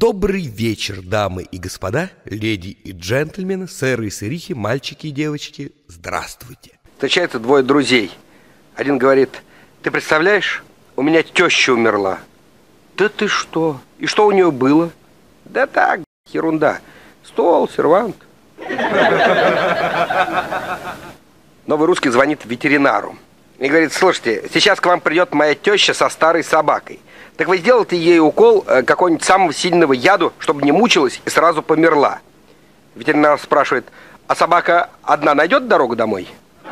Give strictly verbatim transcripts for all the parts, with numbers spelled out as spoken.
Добрый вечер, дамы и господа, леди и джентльмены, сэры и сырихи, мальчики и девочки. Здравствуйте. Встречаются двое друзей. Один говорит: ты представляешь, у меня теща умерла. Да ты что? И что у нее было? Да так, ерунда. Стол, сервант. Новый русский звонит ветеринару и говорит: слушайте, сейчас к вам придет моя теща со старой собакой. Так вы сделайте ей укол какого-нибудь самого сильного яду, чтобы не мучилась и сразу померла. Ветеринар спрашивает: а собака одна найдет дорогу домой?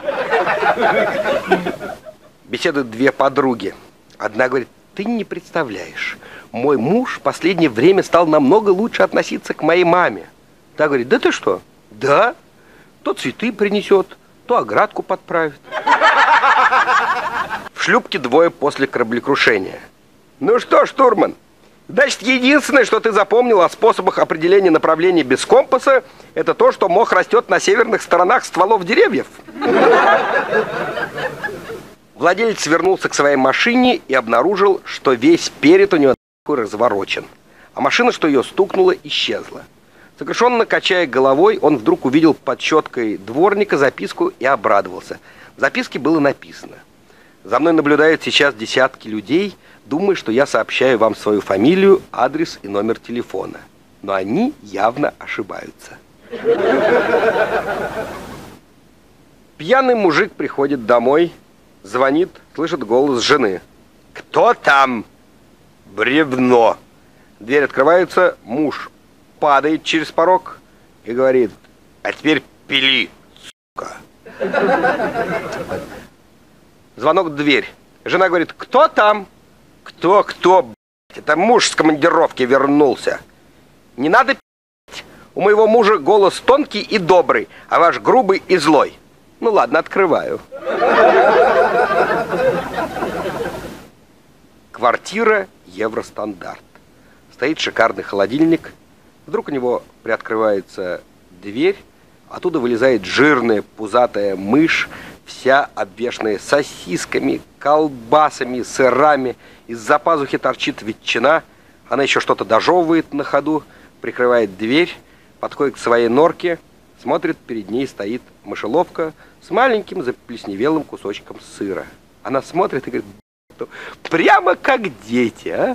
Беседуют две подруги. Одна говорит: ты не представляешь, мой муж в последнее время стал намного лучше относиться к моей маме. Та говорит: да ты что? Да. То цветы принесет, то оградку подправит. В шлюпке двое после кораблекрушения. Ну что, штурман, значит, единственное, что ты запомнил о способах определения направления без компаса, это то, что мох растет на северных сторонах стволов деревьев. Владелец вернулся к своей машине и обнаружил, что весь перед у него разворочен, а машина, что ее стукнула, исчезла. Сокрушенно качая головой, он вдруг увидел под щеткой дворника записку и обрадовался. В записке было написано: за мной наблюдают сейчас десятки людей, думая, что я сообщаю вам свою фамилию, адрес и номер телефона. Но они явно ошибаются. Пьяный мужик приходит домой, звонит, слышит голос жены. Кто там? Бревно. Дверь открывается, муж падает через порог и говорит: а теперь пили, сука. Звонок в дверь. Жена говорит: кто там? Кто, кто, блядь? Это муж с командировки вернулся. Не надо пи***ть. У моего мужа голос тонкий и добрый, а ваш грубый и злой. Ну ладно, открываю. Квартира Евростандарт. Стоит шикарный холодильник. Вдруг у него приоткрывается дверь. Оттуда вылезает жирная пузатая мышь, вся обвешанная сосисками, колбасами, сырами. Из-за пазухи торчит ветчина. Она еще что-то дожевывает на ходу, прикрывает дверь, подходит к своей норке, смотрит, перед ней стоит мышеловка с маленьким заплесневелым кусочком сыра. Она смотрит и говорит: прямо как дети, а?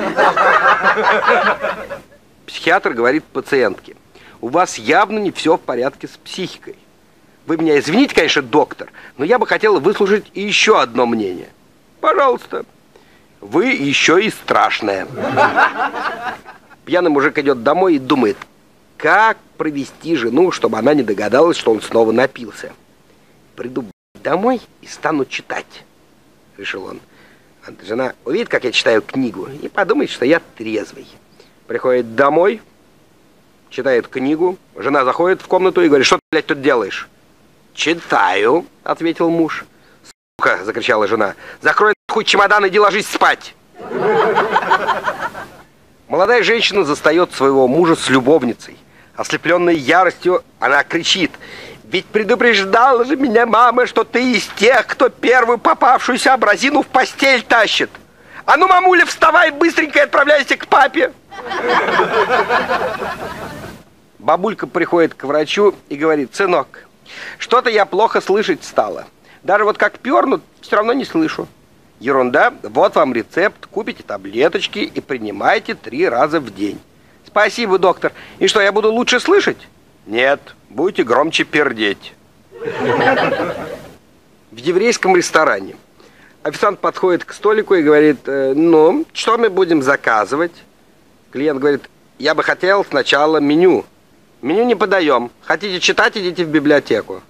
Психиатр говорит пациентке: у вас явно не все в порядке с психикой. Вы меня извините, конечно, доктор, но я бы хотела выслушать и еще одно мнение. Пожалуйста. Вы еще и страшная. Пьяный мужик идет домой и думает, как провести жену, чтобы она не догадалась, что он снова напился. Приду домой и стану читать, решил он. Жена увидит, как я читаю книгу, и подумает, что я трезвый. Приходит домой, читает книгу. Жена заходит в комнату и говорит: что ты, блядь, тут делаешь? Читаю, ответил муж. Сука, закричала жена, закрой нахуй чемодан, иди ложись спать. Молодая женщина застает своего мужа с любовницей. Ослепленной яростью, она кричит: ведь предупреждала же меня мама, что ты из тех, кто первую попавшуюся абразину в постель тащит. А ну, мамуля, вставай быстренько и отправляйся к папе. Бабулька приходит к врачу и говорит: сынок, что-то я плохо слышать стала. Даже вот как пернут, все равно не слышу. Ерунда, вот вам рецепт, купите таблеточки и принимайте три раза в день. Спасибо, доктор. И что, я буду лучше слышать? Нет, будете громче пердеть. В еврейском ресторане официант подходит к столику и говорит: ну, что мы будем заказывать? Клиент говорит: я бы хотел сначала меню. Меню не подаем. Хотите читать, идите в библиотеку.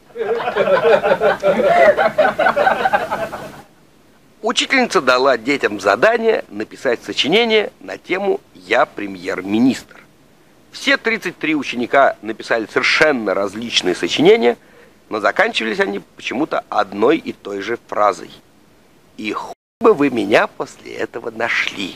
Учительница дала детям задание написать сочинение на тему «Я премьер-министр». Все тридцать три ученика написали совершенно различные сочинения, но заканчивались они почему-то одной и той же фразой: «И хуй бы вы меня после этого нашли».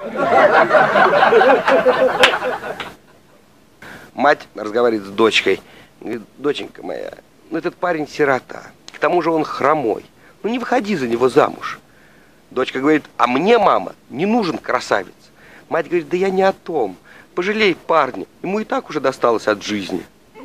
Мать разговаривает с дочкой. Говорит: доченька моя, ну этот парень сирота, к тому же он хромой, ну не выходи за него замуж. Дочка говорит: а мне, мама, не нужен красавец. Мать говорит: да я не о том. пожалей парня, ему и так уже досталось от жизни.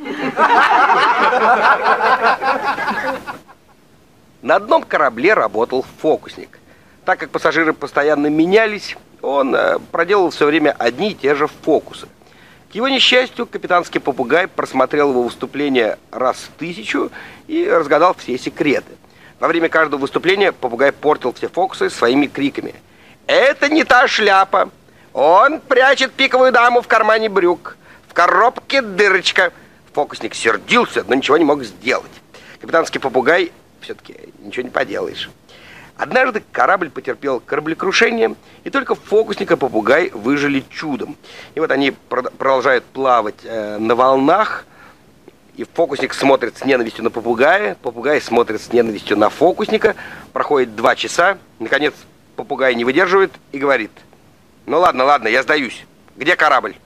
На одном корабле работал фокусник. Так как пассажиры постоянно менялись, он э, проделал все время одни и те же фокусы. К его несчастью, капитанский попугай просмотрел его выступление раз в тысячу и разгадал все секреты. Во время каждого выступления попугай портил все фокусы своими криками. «Это не та шляпа! Он прячет пиковую даму в кармане брюк! В коробке дырочка!» Фокусник сердился, но ничего не мог сделать. Капитанский попугай все-таки ничего не поделаешь. Однажды корабль потерпел кораблекрушение, и только фокусник и попугай выжили чудом. И вот они продолжают плавать э, на волнах, и фокусник смотрит с ненавистью на попугая, попугай смотрит с ненавистью на фокусника. Проходит два часа, наконец попугай не выдерживает и говорит: «Ну ладно, ладно, я сдаюсь. Где корабль?»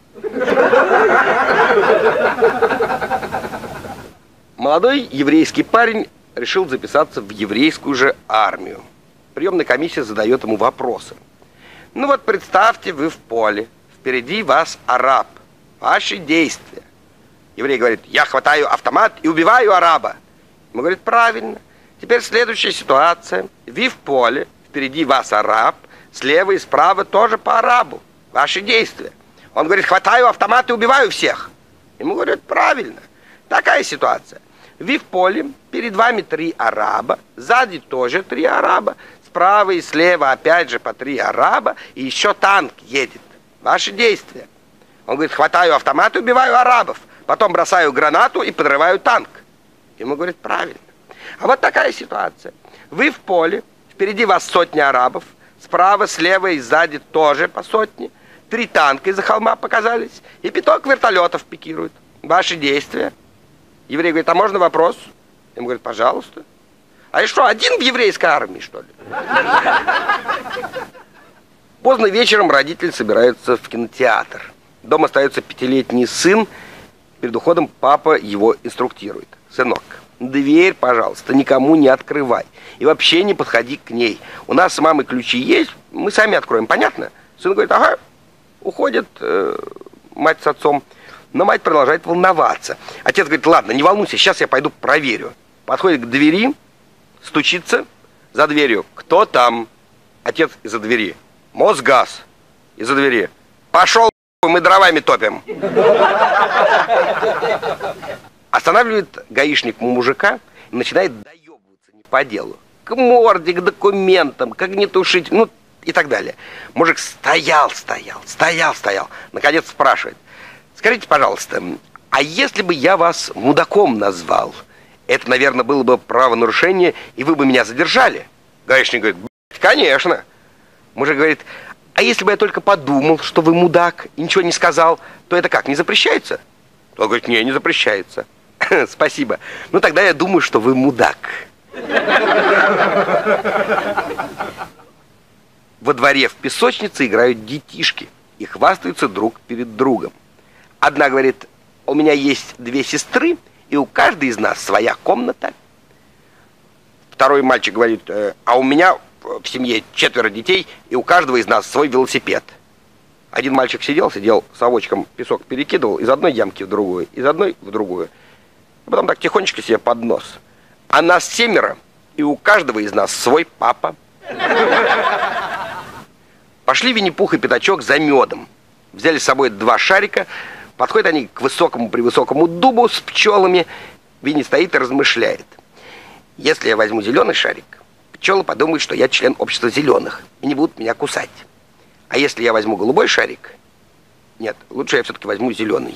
Молодой еврейский парень решил записаться в еврейскую же армию. Приемная комиссия задает ему вопросы. Ну вот представьте, вы в поле, впереди вас араб. Ваши действия. Еврей говорит: я хватаю автомат и убиваю араба. Ему говорит: правильно. Теперь следующая ситуация. Вы в поле, впереди вас араб, слева и справа тоже по арабу. Ваши действия. Он говорит: хватаю автомат и убиваю всех. Ему говорят: правильно. Такая ситуация. Вы в поле, перед вами три араба, сзади тоже три араба, справа и слева опять же по три араба, и еще танк едет. Ваши действия. Он говорит: хватаю автомат и убиваю арабов, потом бросаю гранату и подрываю танк. Ему говорят: правильно. А вот такая ситуация. Вы в поле, впереди вас сотня арабов, справа, слева и сзади тоже по сотне, три танка из-за холма показались, и пяток вертолетов пикируют. Ваши действия. Еврей говорит: а можно вопрос? Ему говорят: пожалуйста. А я что, один в еврейской армии, что ли? Поздно вечером родители собираются в кинотеатр. Дома остается пятилетний сын. Перед уходом папа его инструктирует: сынок, дверь, пожалуйста, никому не открывай. И вообще не подходи к ней. У нас с мамой ключи есть, мы сами откроем, понятно? Сын говорит: ага. Уходит э, мать с отцом. Но мать продолжает волноваться. Отец говорит: ладно, не волнуйся, сейчас я пойду проверю. Подходит к двери, стучится за дверью: кто там? Отец из-за двери: Мосгаз. Из-за двери: пошел, мы дровами топим. Останавливает гаишник мужика и начинает доебываться не по делу. К морде, к документам, к огнетушителю, ну и так далее. Мужик стоял, стоял, стоял, стоял. Наконец спрашивает: скажите, пожалуйста, а если бы я вас мудаком назвал, это, наверное, было бы правонарушение, и вы бы меня задержали? Гаишник говорит: конечно. Мужик говорит: а если бы я только подумал, что вы мудак, и ничего не сказал, то это как, не запрещается? Он говорит: не, не запрещается. Спасибо. Ну тогда я думаю, что вы мудак. Во дворе в песочнице играют детишки и хвастаются друг перед другом. Одна говорит: у меня есть две сестры, и у каждой из нас своя комната. Второй мальчик говорит: а у меня в семье четверо детей, и у каждого из нас свой велосипед. Один мальчик сидел, сидел совочком песок перекидывал из одной ямки в другую, из одной в другую. А потом так тихонечко себе под нос: а нас семеро, и у каждого из нас свой папа. Пошли Винни-Пух и Пятачок за медом. Взяли с собой два шарика. Подходят они к высокому-превысокому дубу с пчелами. Винни стоит и размышляет: если я возьму зеленый шарик, пчелы подумают, что я член общества зеленых, и не будут меня кусать. А если я возьму голубой шарик, нет, лучше я все-таки возьму зеленый.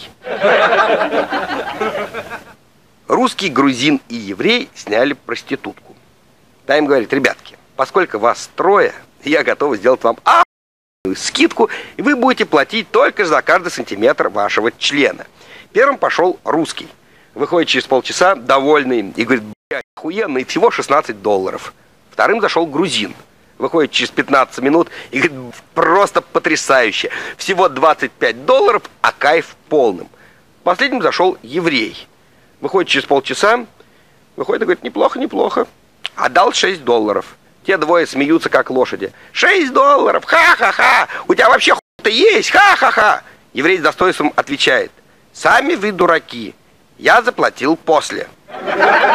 Русский, грузин и еврей сняли проститутку. Та им говорит: ребятки, поскольку вас трое, я готов сделать вам а скидку, и вы будете платить только за каждый сантиметр вашего члена. Первым пошел русский. Выходит через полчаса довольный и говорит: блядь, охуенно, и всего шестнадцать долларов. Вторым зашел грузин. Выходит через пятнадцать минут и говорит: просто потрясающе. Всего двадцать пять долларов, а кайф полным. Последним зашел еврей. Выходит через полчаса, выходит и говорит: неплохо, неплохо. А дал шесть долларов. Те двое смеются, как лошади. шесть долларов, ха-ха-ха! У тебя вообще хуй-то есть, ха-ха-ха! Еврей с достоинством отвечает: «Сами вы дураки, я заплатил после».